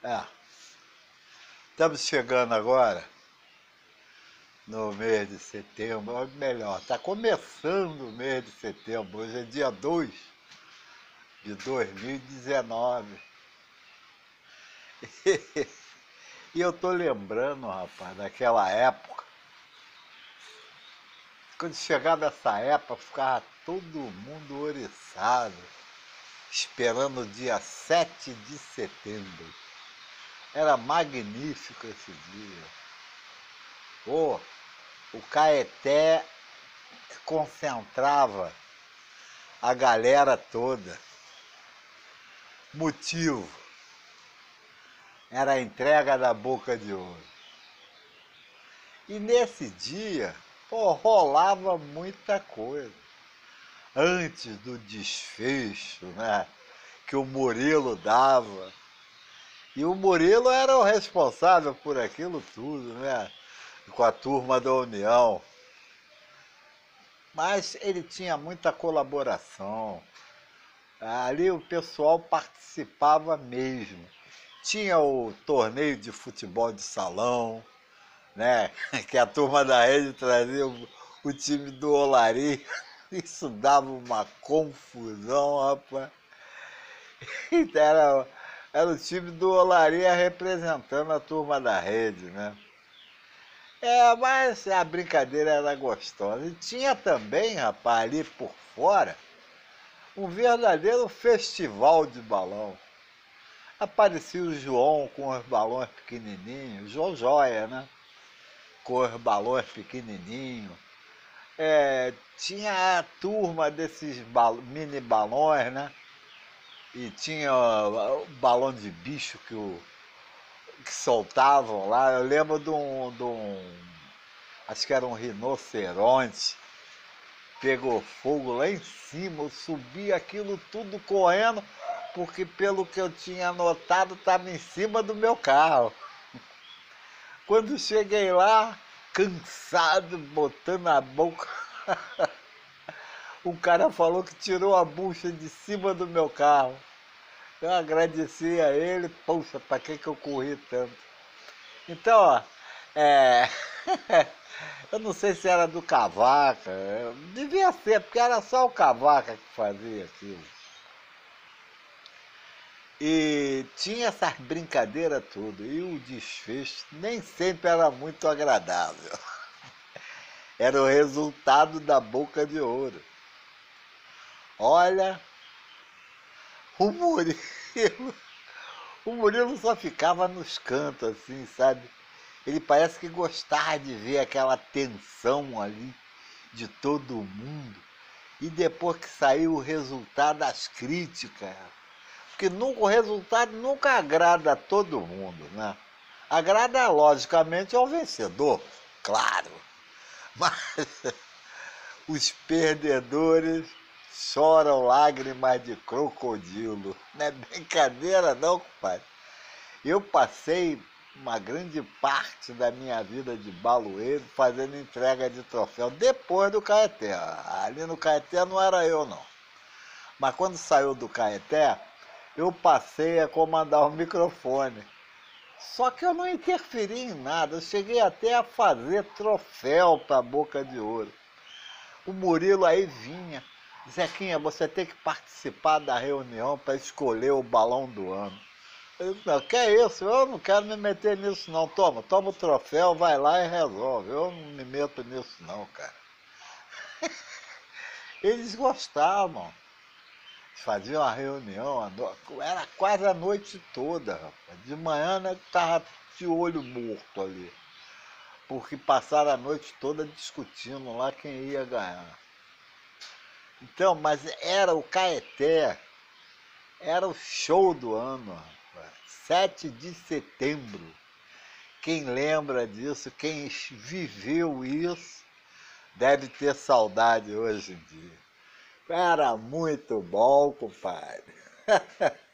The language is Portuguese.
É, estamos chegando agora no mês de setembro, ou melhor, está começando o mês de setembro, hoje é dia 2 de 2019. E eu tô lembrando, rapaz, daquela época, quando chegava essa época, ficava todo mundo oriçado, esperando o dia 7 de setembro. Era magnífico esse dia. Oh, o Caeté concentrava a galera toda. Motivo era a entrega da Boca de Ouro. E nesse dia, pô, rolava muita coisa. Antes do desfecho, né, que o Murilo dava. E o Murilo era o responsável por aquilo tudo, né, com a turma da União. Mas ele tinha muita colaboração. Ali o pessoal participava mesmo. Tinha o torneio de futebol de salão, né? Que a turma da rede trazia o time do Olaria. Isso dava uma confusão, rapaz. Era o time do Olaria representando a turma da rede, né? Mas a brincadeira era gostosa. E tinha também, rapaz, ali por fora, um verdadeiro festival de balão. Aparecia o João com os balões pequenininhos, João Joia, né? Com os balões pequenininhos. Tinha a turma desses mini balões, né? E tinha o balão de bicho que soltavam lá. Eu lembro acho que era um rinoceronte, pegou fogo lá em cima, eu subi aquilo tudo correndo, porque pelo que eu tinha notado, estava em cima do meu carro. Quando cheguei lá, cansado, botando a boca, um cara falou que tirou a bucha de cima do meu carro. Eu agradeci a ele, poxa, para que eu corri tanto? Então, ó, é... eu não sei se era do Cavaca, devia ser, porque era só o Cavaca que fazia aquilo. E tinha essas brincadeiras tudo, e o desfecho nem sempre era muito agradável. Era o resultado da Boca de Ouro. Olha, o Murilo, o Murilo só ficava nos cantos, assim, sabe? Ele parece que gostava de ver aquela tensão ali de todo mundo. E depois que saiu o resultado, as críticas. Porque nunca, o resultado nunca agrada a todo mundo, né? Agrada, logicamente, ao vencedor, claro. Mas os perdedores choram lágrimas de crocodilo. Não é brincadeira não, compadre. Eu passei uma grande parte da minha vida de baloeiro fazendo entrega de troféu depois do Caeté. Ali no Caeté não era eu, não. Mas quando saiu do Caeté, eu passei a comandar o microfone. Só que eu não interferi em nada, eu cheguei até a fazer troféu para a Boca de Ouro. O Murilo aí vinha, Zequinha, você tem que participar da reunião para escolher o balão do ano. Eu disse, não, que é isso? Eu não quero me meter nisso não. Toma o troféu, vai lá e resolve. Eu não me meto nisso não, cara. Eles gostavam. Faziam uma reunião, era quase a noite toda, rapaz. De manhã, né, tava de olho morto ali. Porque passaram a noite toda discutindo lá quem ia ganhar. Então, mas era o Caeté, era o show do ano, rapaz. 7 de setembro. Quem lembra disso, quem viveu isso, deve ter saudade hoje em dia. Era muito bom, compadre.